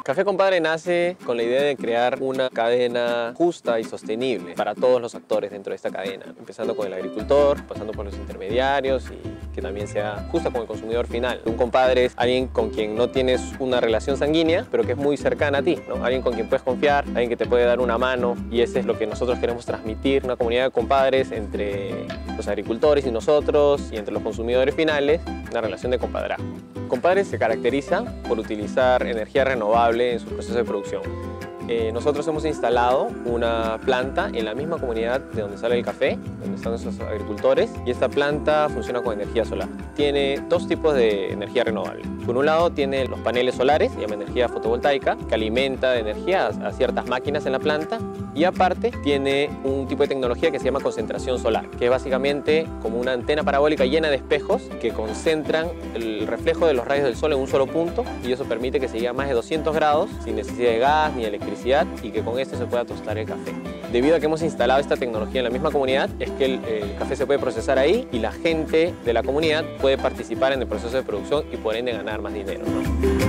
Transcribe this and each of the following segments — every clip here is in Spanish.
Café Compadre nace con la idea de crear una cadena justa y sostenible para todos los actores dentro de esta cadena, empezando con el agricultor, pasando por los intermediarios y que también sea justa con el consumidor final. Un compadre es alguien con quien no tienes una relación sanguínea, pero que es muy cercana a ti, ¿no? Alguien con quien puedes confiar, alguien que te puede dar una mano, y ese es lo que nosotros queremos transmitir, una comunidad de compadres entre los agricultores y nosotros, y entre los consumidores finales, una relación de compadrazgo. Compadre se caracteriza por utilizar energía renovable en su proceso de producción. Nosotros hemos instalado una planta en la misma comunidad de donde sale el café, donde están nuestros agricultores, y esta planta funciona con energía solar. Tiene dos tipos de energía renovable. Por un lado tiene los paneles solares, se llama energía fotovoltaica, que alimenta de energía a ciertas máquinas en la planta, y aparte tiene un tipo de tecnología que se llama concentración solar, que es básicamente como una antena parabólica llena de espejos que concentran el reflejo de los rayos del sol en un solo punto, y eso permite que se llegue a más de 200 grados sin necesidad de gas ni electricidad, y que con esto se pueda tostar el café. Debido a que hemos instalado esta tecnología en la misma comunidad, es que el café se puede procesar ahí y la gente de la comunidad puede participar en el proceso de producción y por ende ganar más dinero, ¿no?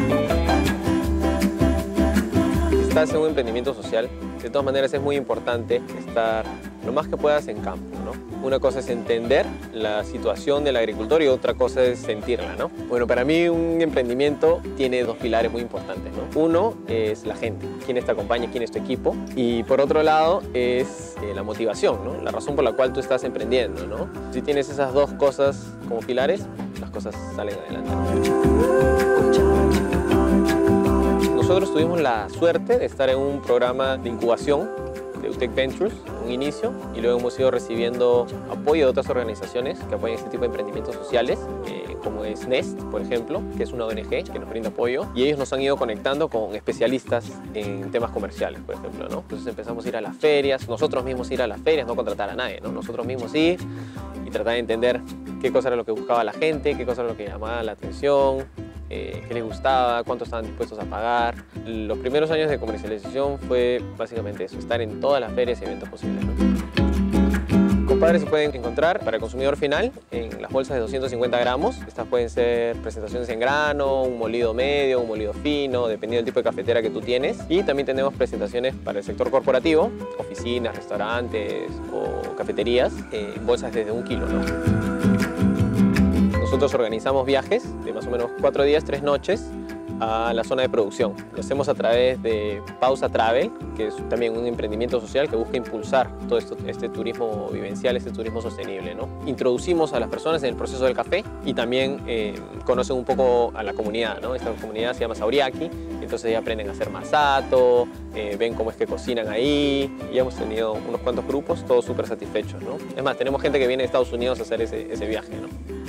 Si estás en un emprendimiento social, de todas maneras es muy importante estar lo más que puedas en campo, ¿no? Una cosa es entender la situación del agricultor y otra cosa es sentirla, ¿no? Bueno, para mí un emprendimiento tiene dos pilares muy importantes, ¿no? Uno es la gente, quién te acompaña, quién es tu equipo, y por otro lado es la motivación, ¿no? La razón por la cual tú estás emprendiendo, ¿no? Si tienes esas dos cosas como pilares, las cosas salen adelante, ¿no? Nosotros tuvimos la suerte de estar en un programa de incubación de UTEC Ventures, un inicio, y luego hemos ido recibiendo apoyo de otras organizaciones que apoyan este tipo de emprendimientos sociales, como es Nest, por ejemplo, que es una ONG que nos brinda apoyo, y ellos nos han ido conectando con especialistas en temas comerciales, por ejemplo, ¿no? Entonces empezamos a ir a las ferias, nosotros mismos ir a las ferias, no contratar a nadie, ¿no? Nosotros mismos ir y tratar de entender qué cosa era lo que buscaba la gente, qué cosa era lo que llamaba la atención, qué les gustaba, cuánto estaban dispuestos a pagar. Los primeros años de comercialización fue básicamente eso, estar en todas las ferias y eventos posibles, ¿no? Compadres se pueden encontrar para el consumidor final en las bolsas de 250 gramos. Estas pueden ser presentaciones en grano, un molido medio, un molido fino, dependiendo del tipo de cafetera que tú tienes. Y también tenemos presentaciones para el sector corporativo, oficinas, restaurantes o cafeterías, en bolsas desde 1 kilo, ¿no? Nosotros organizamos viajes de más o menos 4 días, 3 noches a la zona de producción. Lo hacemos a través de Pausa Travel, que es también un emprendimiento social que busca impulsar todo este turismo vivencial, este turismo sostenible, ¿no? Introducimos a las personas en el proceso del café y también conocen un poco a la comunidad, ¿no? Esta comunidad se llama Sauriaki, entonces ya aprenden a hacer masato, ven cómo es que cocinan ahí, y hemos tenido unos cuantos grupos, todos súper satisfechos, ¿no? Es más, tenemos gente que viene de Estados Unidos a hacer ese viaje, ¿no?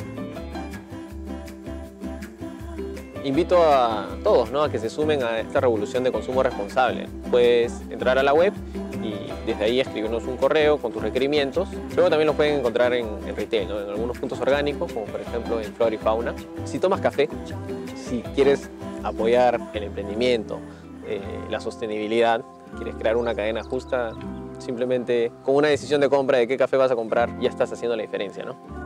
Invito a todos, ¿no?, a que se sumen a esta revolución de consumo responsable. Puedes entrar a la web y desde ahí escribirnos un correo con tus requerimientos. Luego también los pueden encontrar en retail, ¿no?, en algunos puntos orgánicos, como por ejemplo en Flora y Fauna. Si tomas café, si quieres apoyar el emprendimiento, la sostenibilidad, quieres crear una cadena justa, simplemente con una decisión de compra de qué café vas a comprar ya estás haciendo la diferencia, ¿no?